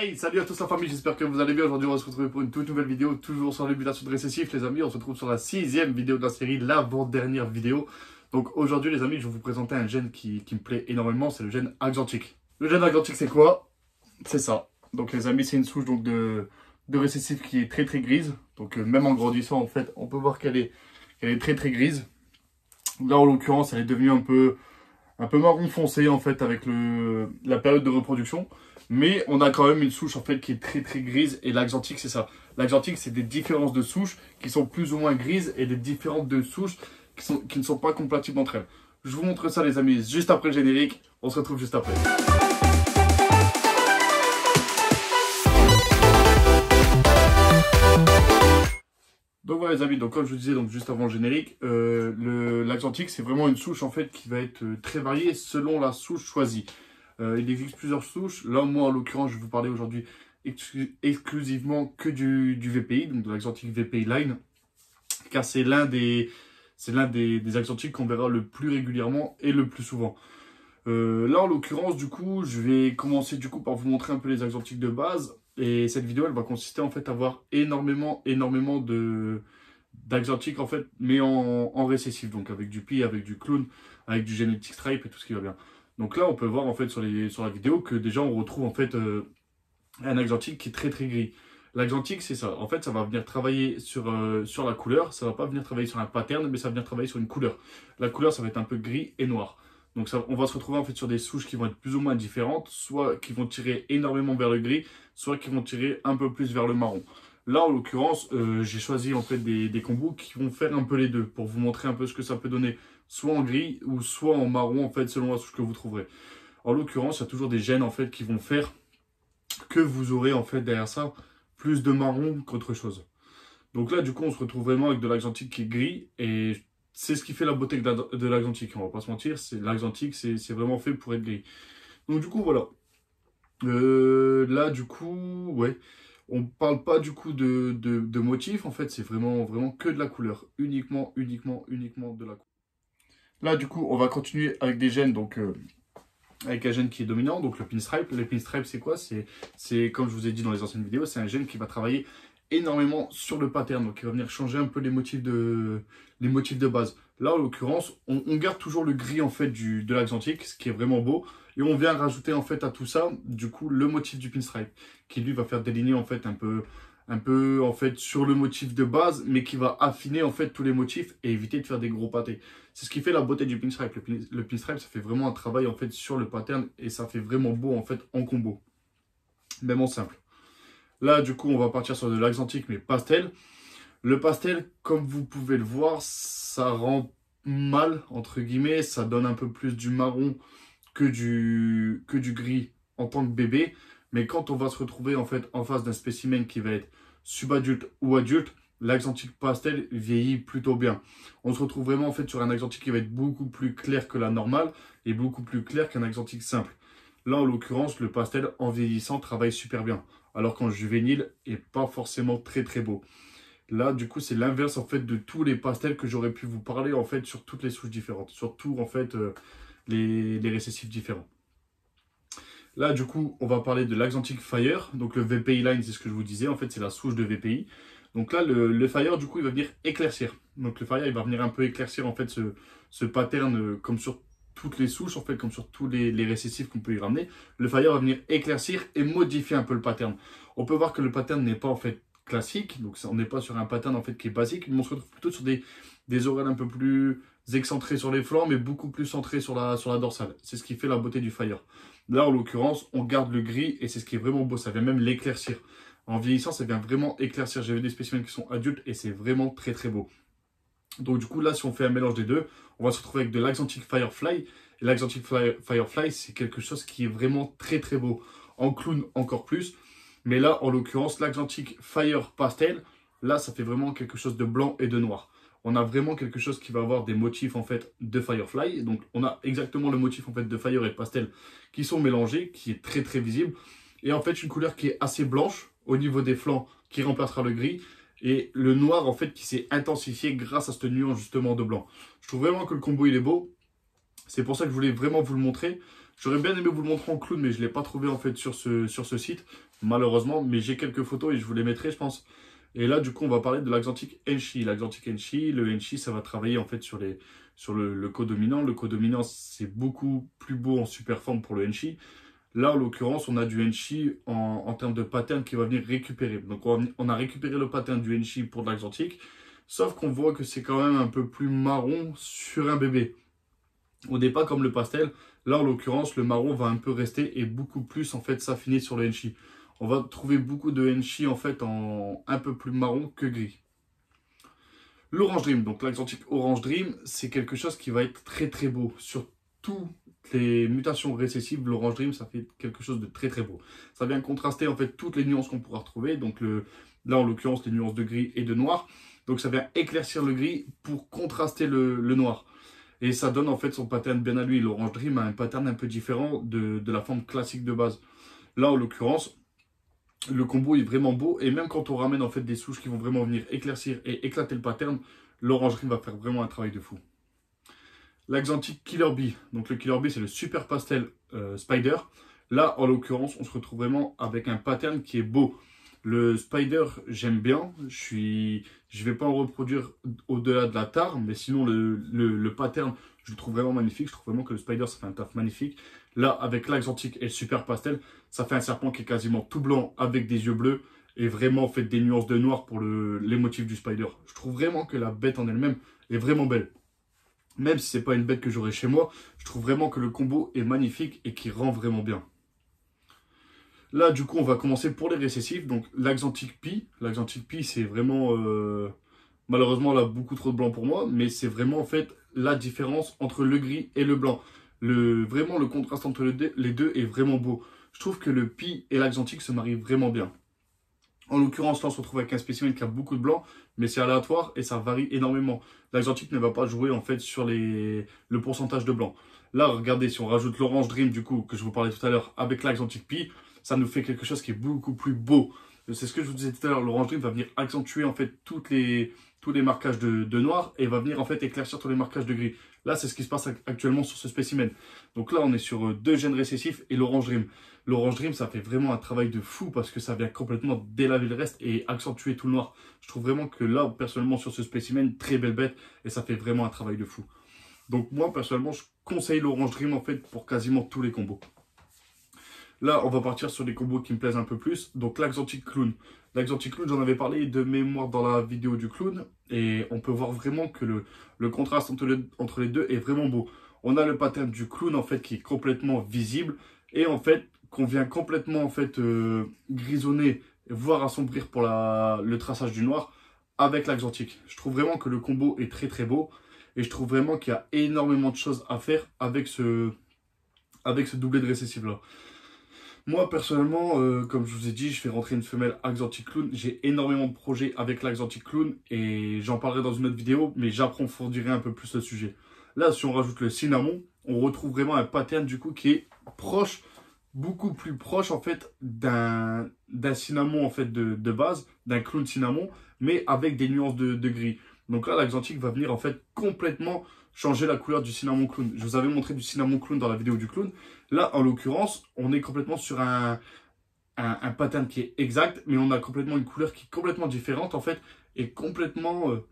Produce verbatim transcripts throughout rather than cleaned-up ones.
Hey, salut à tous la famille, j'espère que vous allez bien. Aujourd'hui on va se retrouver pour une toute nouvelle vidéo, toujours sur l'émulation de récessif les amis. On se retrouve sur la sixième vidéo de la série, l'avant-dernière vidéo. Donc aujourd'hui les amis, je vais vous présenter un gène qui, qui me plaît énormément, c'est le gène axanthique. Le gène axanthique c'est quoi? C'est ça. Donc les amis, c'est une souche donc, de, de récessif qui est très très grise. Donc euh, même en grandissant en fait, on peut voir qu'elle est, qu'elle est très très grise. Là en l'occurrence, elle est devenue un peu... un peu marron foncé en fait avec le, la période de reproduction, mais on a quand même une souche en fait qui est très très grise, et l'axanthique c'est ça. L'axanthique c'est des différences de souches qui sont plus ou moins grises et des différentes de souches qui, sont, qui ne sont pas compatibles entre elles. Je vous montre ça les amis juste après le générique, on se retrouve juste après. Donc voilà les amis, donc comme je vous disais donc juste avant le générique, euh, l'axanthique c'est vraiment une souche en fait qui va être très variée selon la souche choisie. Euh, il existe plusieurs souches. Là moi en l'occurrence je vais vous parler aujourd'hui exclu exclusivement que du, du V P I, donc de l'axanthique V P I Line, car c'est l'un des, c'est l'un des, des axanthiques qu'on verra le plus régulièrement et le plus souvent. Euh, là en l'occurrence du coup je vais commencer du coup par vous montrer un peu les axanthiques de base. Et cette vidéo, elle va consister en fait à voir énormément, énormément de d'axanthiques en fait, mais en, en récessif, donc avec du pea, avec du clown, avec du genetic stripe et tout ce qui va bien. Donc là, on peut voir en fait sur les sur la vidéo que déjà on retrouve en fait euh, un axantique qui est très très gris. L'axantique, c'est ça. En fait, ça va venir travailler sur euh, sur la couleur. Ça va pas venir travailler sur un pattern, mais ça va venir travailler sur une couleur. La couleur, ça va être un peu gris et noir. Donc ça, on va se retrouver en fait sur des souches qui vont être plus ou moins différentes, soit qui vont tirer énormément vers le gris, soit qui vont tirer un peu plus vers le marron. Là en l'occurrence, euh, j'ai choisi en fait des, des combos qui vont faire un peu les deux, pour vous montrer un peu ce que ça peut donner, soit en gris ou soit en marron en fait selon la souche que vous trouverez. En l'occurrence, il y a toujours des gènes en fait qui vont faire que vous aurez en fait derrière ça plus de marron qu'autre chose. Donc là du coup on se retrouve vraiment avec de l'axanthique qui est gris, et c'est ce qui fait la beauté de l'axanthique, on va pas se mentir, c'est l'axanthique, c'est vraiment fait pour être gris. Donc du coup voilà, euh, là du coup, ouais, on parle pas du coup de, de, de motif, en fait c'est vraiment, vraiment que de la couleur, uniquement, uniquement, uniquement de la couleur. Là du coup on va continuer avec des gènes, donc euh, avec un gène qui est dominant, donc le pinstripe. Le pinstripe c'est quoi? C'est comme je vous ai dit dans les anciennes vidéos, c'est un gène qui va travailler énormément sur le pattern, donc il va venir changer un peu les motifs de, les motifs de base. Là en l'occurrence, on, on garde toujours le gris en fait du, de l'axanthique, ce qui est vraiment beau, et on vient rajouter en fait à tout ça, du coup, le motif du pinstripe, qui lui va faire déligner en fait un peu, un peu en fait sur le motif de base, mais qui va affiner en fait tous les motifs et éviter de faire des gros pâtés. C'est ce qui fait la beauté du pinstripe. Le, pin, le pinstripe, ça fait vraiment un travail en fait sur le pattern, et ça fait vraiment beau en fait en combo, même en simple. Là, du coup, on va partir sur de l'axanthique, mais pastel. Le pastel, comme vous pouvez le voir, ça rend mal, entre guillemets. Ça donne un peu plus du marron que du, que du gris en tant que bébé. Mais quand on va se retrouver en fait en face d'un spécimen qui va être subadulte ou adulte, l'axanthique pastel vieillit plutôt bien. On se retrouve vraiment en fait sur un axanthique qui va être beaucoup plus clair que la normale et beaucoup plus clair qu'un axanthique simple. Là, en l'occurrence, le pastel en vieillissant travaille super bien, alors qu'en juvénile est pas forcément très très beau. Là, du coup, c'est l'inverse en fait de tous les pastels que j'aurais pu vous parler en fait sur toutes les souches différentes, surtout en fait euh, les, les récessifs différents. Là, du coup, on va parler de l'axanthique Fire, donc le V P I Line, c'est ce que je vous disais, en fait, c'est la souche de V P I. Donc là, le, le Fire, du coup, il va venir éclaircir. Donc le Fire, il va venir un peu éclaircir en fait ce, ce pattern euh, comme sur toutes les souches, en fait, comme sur tous les, les récessifs qu'on peut y ramener. Le Fire va venir éclaircir et modifier un peu le pattern. On peut voir que le pattern n'est pas en fait classique, donc on n'est pas sur un pattern en fait qui est basique, mais on se retrouve plutôt sur des, des oreilles un peu plus excentrées sur les flancs, mais beaucoup plus centrées sur la, sur la dorsale. C'est ce qui fait la beauté du Fire. Là, en l'occurrence, on garde le gris, et c'est ce qui est vraiment beau, ça vient même l'éclaircir. En vieillissant, ça vient vraiment éclaircir. J'ai vu des spécimens qui sont adultes, et c'est vraiment très très beau. Donc du coup, là, si on fait un mélange des deux, on va se retrouver avec de l'axanthique Firefly. Et l'axanthique Firefly, c'est quelque chose qui est vraiment très très beau. En clown, encore plus. Mais là, en l'occurrence, l'axanthique Fire Pastel, là, ça fait vraiment quelque chose de blanc et de noir. On a vraiment quelque chose qui va avoir des motifs en fait de Firefly. Donc on a exactement le motif en fait de Fire et de Pastel qui sont mélangés, qui est très très visible. Et en fait, une couleur qui est assez blanche au niveau des flancs, qui remplacera le gris. Et le noir en fait qui s'est intensifié grâce à cette nuance justement de blanc. Je trouve vraiment que le combo il est beau. C'est pour ça que je voulais vraiment vous le montrer. J'aurais bien aimé vous le montrer en clown, mais je ne l'ai pas trouvé en fait sur ce, sur ce site, malheureusement. Mais j'ai quelques photos et je vous les mettrai, je pense. Et là, du coup, on va parler de l'Axantic Enchi. L'Axantic Enchi, le Enchi, ça va travailler en fait sur, les, sur le, le codominant. Le codominant, c'est beaucoup plus beau en super forme pour le Enchi. Là, en l'occurrence, on a du Enchi en, en termes de pattern qui va venir récupérer. Donc, on, on a récupéré le pattern du Enchi pour de l'Axantic. Sauf qu'on voit que c'est quand même un peu plus marron sur un bébé. On n'est pas comme le pastel. Là, en l'occurrence, le marron va un peu rester et beaucoup plus en fait s'affiner sur le Enchi. On va trouver beaucoup de Enchi en fait en un peu plus marron que gris. L'Orange Dream, donc l'Axantic Orange Dream, c'est quelque chose qui va être très très beau. Sur toutes les mutations récessives, l'Orange Dream, ça fait quelque chose de très très beau. Ça vient contraster en fait toutes les nuances qu'on pourra retrouver. Donc le, là, en l'occurrence, les nuances de gris et de noir. Donc ça vient éclaircir le gris pour contraster le, le noir. Et ça donne en fait son pattern bien à lui. L'Orange Dream a un pattern un peu différent de, de la forme classique de base. Là, en l'occurrence, le combo est vraiment beau. Et même quand on ramène en fait des souches qui vont vraiment venir éclaircir et éclater le pattern, l'Orange Dream va faire vraiment un travail de fou. L'Axantic Killer Bee. Donc le Killer Bee, c'est le super pastel euh, Spider. Là, en l'occurrence, on se retrouve vraiment avec un pattern qui est beau. Le Spider, j'aime bien. Je suis, je vais pas en reproduire au-delà de la tare, mais sinon, le, le, le pattern, je le trouve vraiment magnifique. Je trouve vraiment que le Spider, ça fait un taf magnifique. Là, avec l'Axantic et le Super Pastel, ça fait un serpent qui est quasiment tout blanc avec des yeux bleus et vraiment fait des nuances de noir pour le, les motifs du Spider. Je trouve vraiment que la bête en elle-même est vraiment belle. Même si c'est pas une bête que j'aurais chez moi, je trouve vraiment que le combo est magnifique et qui rend vraiment bien. Là, du coup, on va commencer pour les récessifs. Donc, l'Axantic Pie. L'Axantic Pie, c'est vraiment... Euh... Malheureusement, là, beaucoup trop de blanc pour moi. Mais c'est vraiment, en fait, la différence entre le gris et le blanc. Le... Vraiment, le contraste entre les deux est vraiment beau. Je trouve que le Pie et l'Axantic se marient vraiment bien. En l'occurrence, là, on se retrouve avec un spécimen qui a beaucoup de blanc. Mais c'est aléatoire et ça varie énormément. L'Axantic ne va pas jouer, en fait, sur les... le pourcentage de blanc. Là, regardez, si on rajoute l'Orange Dream, du coup, que je vous parlais tout à l'heure, avec l'Axantic Pie, ça nous fait quelque chose qui est beaucoup plus beau. C'est ce que je vous disais tout à l'heure, l'Orange Dream va venir accentuer en fait toutes les, tous les marquages de, de noir et va venir en fait éclaircir tous les marquages de gris. Là, c'est ce qui se passe actuellement sur ce spécimen. Donc là, on est sur deux gènes récessifs et l'Orange Dream. L'Orange Dream, ça fait vraiment un travail de fou parce que ça vient complètement délaver le reste et accentuer tout le noir. Je trouve vraiment que là, personnellement, sur ce spécimen, très belle bête et ça fait vraiment un travail de fou. Donc moi, personnellement, je conseille l'Orange Dream en fait pour quasiment tous les combos. Là, on va partir sur des combos qui me plaisent un peu plus. Donc, l'Axantic Clown. L'Axantic Clown, j'en avais parlé de mémoire dans la vidéo du clown. Et on peut voir vraiment que le, le contraste entre, le, entre les deux est vraiment beau. On a le pattern du clown, en fait, qui est complètement visible. Et en fait, qu'on vient complètement, en fait, euh, grisonner, voire assombrir pour la, le traçage du noir avec l'Axantic. Je trouve vraiment que le combo est très, très beau. Et je trouve vraiment qu'il y a énormément de choses à faire avec ce, avec ce doublé de récessif-là. Moi, personnellement, euh, comme je vous ai dit, je fais rentrer une femelle Axantic Clown. J'ai énormément de projets avec l'Axantic Clown et j'en parlerai dans une autre vidéo, mais j'approfondirai un peu plus le sujet. Là, si on rajoute le cinnamon, on retrouve vraiment un pattern du coup qui est proche, beaucoup plus proche en fait d'un d'un cinnamon en fait de, de base, d'un clown cinnamon, mais avec des nuances de, de gris. Donc là, l'Axantic va venir en fait complètement changer la couleur du cinnamon clown. Je vous avais montré du cinnamon clown dans la vidéo du clown. Là, en l'occurrence, on est complètement sur un, un, un pattern qui est exact, mais on a complètement une couleur qui est complètement différente, en fait, et complètement euh,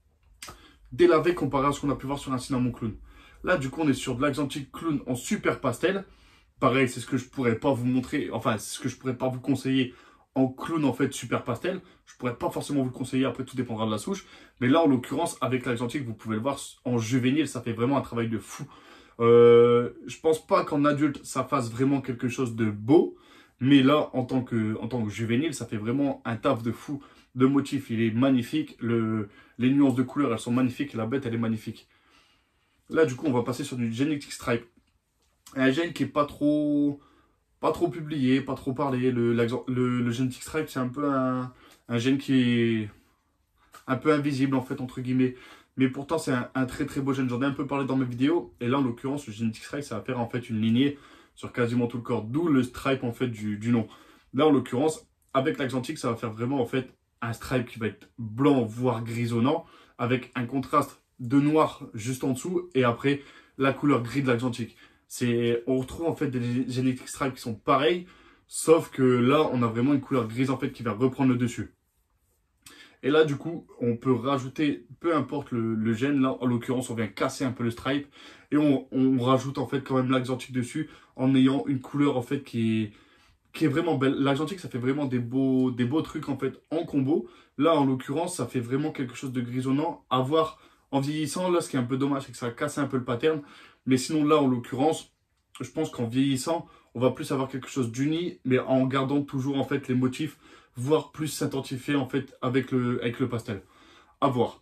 délavée comparé à ce qu'on a pu voir sur un cinnamon clown. Là, du coup, on est sur de l'Axantic Clown en super pastel. Pareil, c'est ce que je pourrais pas vous montrer, enfin, c'est ce que je pourrais pas vous conseiller en clown, en fait, super pastel. Je pourrais pas forcément vous le conseiller, après, tout dépendra de la souche. Mais là, en l'occurrence, avec l'Axantic, vous pouvez le voir, en juvénile, ça fait vraiment un travail de fou. Euh, je pense pas qu'en adulte, ça fasse vraiment quelque chose de beau. Mais là, en tant que, en tant que juvénile, ça fait vraiment un taf de fou. Le motif, il est magnifique. Le, les nuances de couleurs, elles sont magnifiques. La bête, elle est magnifique. Là, du coup, on va passer sur du Genetic Stripe. Un gène qui est pas trop... Pas trop publié, pas trop parlé. Le, le, le Genetic Stripe, c'est un peu un, un gène qui est un peu invisible, en fait, entre guillemets. Mais pourtant, c'est un, un très très beau gène. J'en ai un peu parlé dans mes vidéos. Et là, en l'occurrence, le Genetic Stripe, ça va faire en fait une lignée sur quasiment tout le corps. D'où le stripe, en fait, du, du nom. Là, en l'occurrence, avec l'Axantic, ça va faire vraiment, en fait, un stripe qui va être blanc, voire grisonnant, avec un contraste de noir juste en dessous. Et après, la couleur gris de l'Axantic. C'est, on retrouve en fait des Genetic Stripe qui sont pareils, sauf que là, on a vraiment une couleur grise en fait qui va reprendre le dessus. Et là, du coup, on peut rajouter, peu importe le, le gène, là, en l'occurrence, on vient casser un peu le stripe et on, on rajoute en fait quand même l'axanthique dessus en ayant une couleur en fait qui est, qui est vraiment belle. L'axanthique, ça fait vraiment des beaux, des beaux trucs en fait en combo. Là, en l'occurrence, ça fait vraiment quelque chose de grisonnant. À voir en vieillissant, là, ce qui est un peu dommage, c'est que ça casse un peu le pattern. Mais sinon, là, en l'occurrence, je pense qu'en vieillissant, on va plus avoir quelque chose d'uni, mais en gardant toujours en fait les motifs, voire plus s'identifier en fait avec le, avec le pastel. À voir.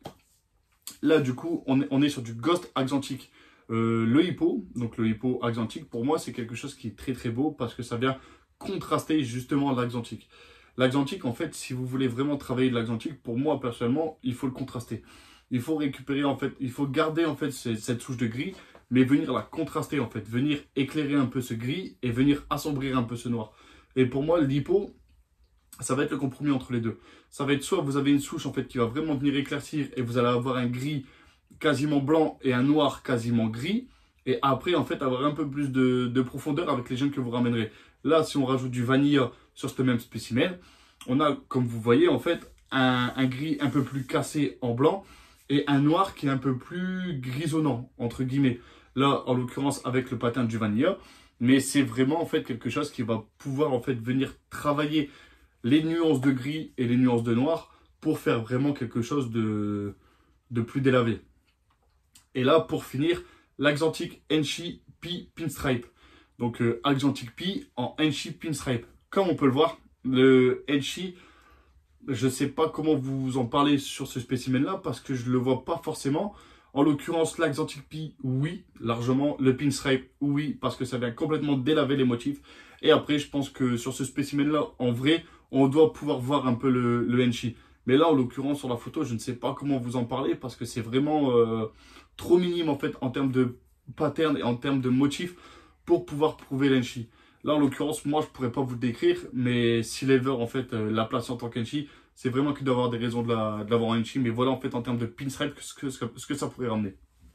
Là, du coup, on est, on est sur du Ghost axanthique. Euh, le hippo, donc le hippo axanthique, pour moi, c'est quelque chose qui est très très beau parce que ça vient contraster justement l'axanthique. L'axanthique, en fait, si vous voulez vraiment travailler de l'axanthique, pour moi, personnellement, il faut le contraster. Il faut récupérer, en fait, il faut garder, en fait, cette souche de gris, mais venir la contraster, en fait, venir éclairer un peu ce gris et venir assombrir un peu ce noir. Et pour moi, l'hippo, ça va être le compromis entre les deux. Ça va être soit vous avez une souche, en fait, qui va vraiment venir éclaircir et vous allez avoir un gris quasiment blanc et un noir quasiment gris. Et après, en fait, avoir un peu plus de, de profondeur avec les gènes que vous ramènerez. Là, si on rajoute du vanilla sur ce même spécimen, on a, comme vous voyez, en fait, un, un gris un peu plus cassé en blanc et un noir qui est un peu plus grisonnant, entre guillemets. Là, en l'occurrence, avec le pattern du vanilla. Mais c'est vraiment, en fait, quelque chose qui va pouvoir, en fait, venir travailler les nuances de gris et les nuances de noir pour faire vraiment quelque chose de, de plus délavé. Et là, pour finir, l'axanthique Enchi P Pinstripe. Donc, euh, Axanthic P en Enchi Pinstripe. Comme on peut le voir, le Enchi, je ne sais pas comment vous en parlez sur ce spécimen-là parce que je ne le vois pas forcément. En l'occurrence, l'Axanthic P, oui, largement. Le Pinstripe, oui, parce que ça vient complètement délaver les motifs. Et après, je pense que sur ce spécimen-là, en vrai, on doit pouvoir voir un peu le, le Enchi. Mais là, en l'occurrence, sur la photo, je ne sais pas comment vous en parler parce que c'est vraiment euh, trop minime en fait en termes de pattern et en termes de motifs pour pouvoir prouver l'Enchi. Là, en l'occurrence, moi, je ne pourrais pas vous le décrire, mais si l'Ever, en fait, euh, la place en tant qu'Enchi, c'est vraiment qu'il doit avoir des raisons de l'avoir de en Enchi. Mais voilà, en fait, en termes de pinstripe, ce que, ce que ça pourrait ramener.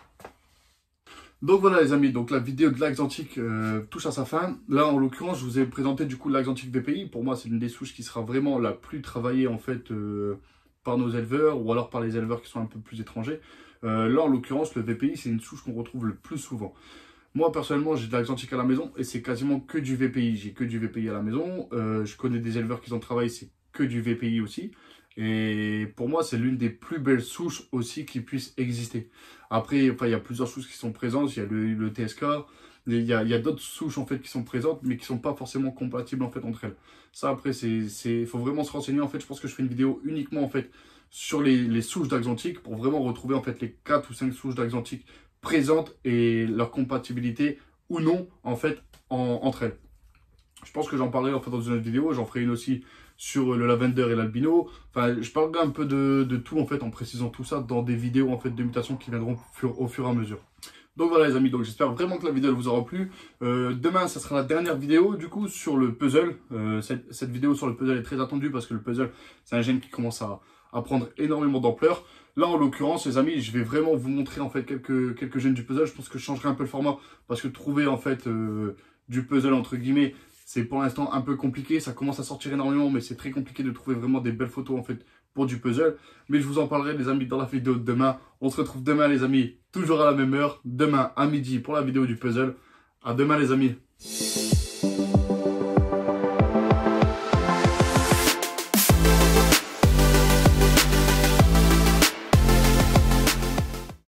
Donc voilà les amis, donc la vidéo de l'axanthique euh, touche à sa fin. Là en l'occurrence je vous ai présenté du coup l'axanthique V P I. Pour moi c'est l'une des souches qui sera vraiment la plus travaillée en fait euh, par nos éleveurs ou alors par les éleveurs qui sont un peu plus étrangers. Euh, là en l'occurrence le V P I c'est une souche qu'on retrouve le plus souvent. Moi personnellement j'ai de l'axanthique à la maison et c'est quasiment que du V P I. J'ai que du V P I à la maison. Euh, je connais des éleveurs qui ont travaillé, c'est que du V P I aussi. Et pour moi, c'est l'une des plus belles souches aussi qui puissent exister. Après, enfin, il y a plusieurs souches qui sont présentes. Il y a le, le T S K. Il y a, il y a d'autres souches en fait qui sont présentes, mais qui ne sont pas forcément compatibles en fait entre elles. Ça, après, c'est, c'est, faut vraiment se renseigner. En fait, je pense que je fais une vidéo uniquement en fait sur les, les souches d'axanthique pour vraiment retrouver en fait les quatre ou cinq souches d'axanthique présentes et leur compatibilité ou non en fait en, entre elles. Je pense que j'en parlerai en fait dans une autre vidéo. J'en ferai une aussi sur le lavender et l'albino. Enfin, je parlerai un peu de, de tout en fait en précisant tout ça dans des vidéos en fait de mutation qui viendront fur, au fur et à mesure. Donc voilà les amis, donc j'espère vraiment que la vidéo elle vous aura plu. Euh, demain, ça sera la dernière vidéo du coup sur le puzzle. Euh, cette, cette vidéo sur le puzzle est très attendue parce que le puzzle, c'est un gène qui commence à, à prendre énormément d'ampleur. Là, en l'occurrence, les amis, je vais vraiment vous montrer en fait quelques, quelques gènes du puzzle. Je pense que je changerai un peu le format parce que trouver en fait euh, du puzzle entre guillemets, c'est pour l'instant un peu compliqué, ça commence à sortir énormément, mais c'est très compliqué de trouver vraiment des belles photos en fait pour du puzzle. Mais je vous en parlerai les amis dans la vidéo de demain. On se retrouve demain les amis, toujours à la même heure, demain à midi pour la vidéo du puzzle. À demain les amis.